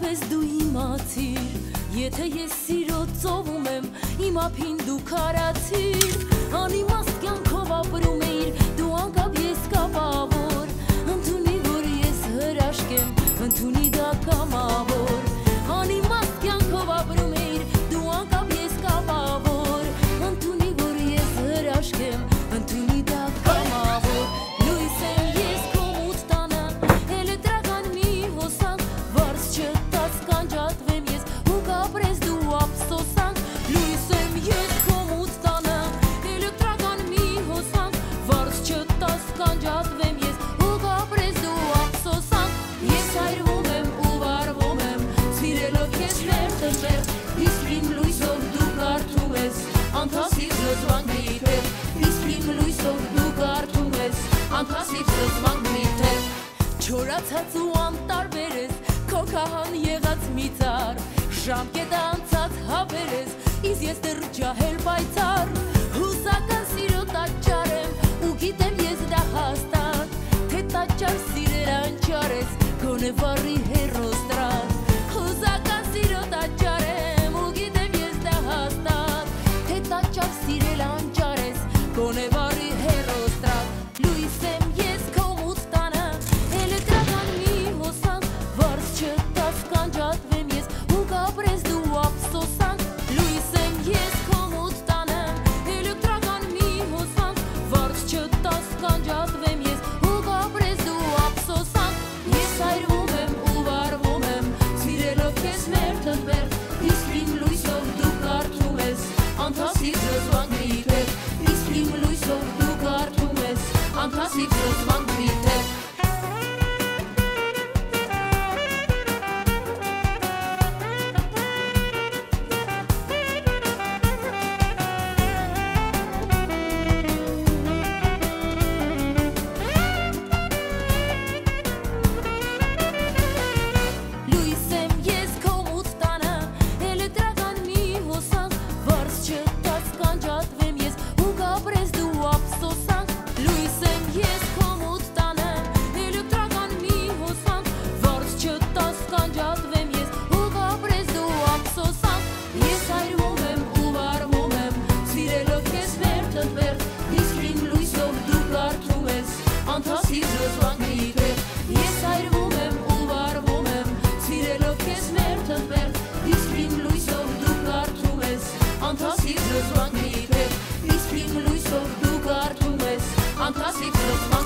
Հոգապես դու իմացիր, եթե ես սիրո ծովում եմ, իմ ափին դու քարացիր, անիմաստ կյանքով ապրում էիր, դու անկապ ես կապավոր, ընդունի որ ես հրաշք եմ, ընդունի դա կամավոր, անիմաստ կյանքով ապրում էիր, դու անկապ ես կապավոր, ընդունի որ ես հրաշք եմ, ընդունի դա կամավոր, լույս եմ ես քո մութ տանը, էլեկտրական մի հոսանք, վարձ չտաց կանջատվեմ ես, ու կապրես դու ափսոսանք, լույս եմ ես քո մութ տանը, էլեկտրական մի հոսանք, վարձ չտաց կանջատվեմ ես, ու կապրես դու ափսոսանք, ես հայրվում եմ ու վարվում եմ, սիրելով քեզ մերտմեր, իսկ իմ լույսով դու կարդում ես, անթասիվ զզվանք միթեր, իսկ իմ լույսով դու կարդում ես, անթասիվ զզվանք միթեր, չորացած ու անտարբեր ես, քո քահան եղած մի ծառ, ժամկետը անցած հավեր ես, իսկ ես դեռ ջահել պայծառ, հուսական սիրո տաճար եմ, ու գիտեմ ես դա հաստատ, թե տաճար սիրել անճար ես, գոնե վառի հեռոստրատ, հուսական սիրո տաճար եմ, ու գիտեմ ես դա հաստատ, թե տաճար սիրել անճար ես, գոնե վառի հեռոստրատ, լույս եմ ես քո մութ տանը, էլեկտրական մի հոսանք, վարձ չտաց կանջատվեմ ես, ու կապրես դու ափսոսանք, լույս եմ ես քո մութ տանը, էլեկտրական մի հոսանք, վարձ չտաց կանջատվեմ ես, ու կապրես դու ափսոսանք, ես հայրվում եմ ու վարվում եմ, սիրելով քեզ մերթմբեր, իսկ իմ լույսով դու կարդում ես, անթասիվ զզվանք միթեր, իսկ իմ լույսով դու կարդում ես, անթասիվ զզվանք միթեր, լույս եմ ես քո մութ տանը, էլեկտրական մի հոսանք, վարձ չտաց կանջատվեմ ես, ու կապրես դու ափսոսանք, լույս եմ ես քո մութ տանը, էլեկտրական մի հոսանք, վարձ չտաց կանջատվեմ ես, ու կապրես դու ափսոսանք, ես հայրվում եմ ու վարվում եմ, սիրելով քեզ մերթմբեր, իսկ իմ լույսով դու կարդում ես, անթասիվ զզվանք միթեր, ես հայրվում եմ ու վարվում եմ, սիրելով քեզ մերթմբեր, իսկ իմ լույսով դու կարդում ես, անթասիվ զզվանք միթեր, իսկ իմ լույսով դու կարդում ես, անթասիվ զզվանք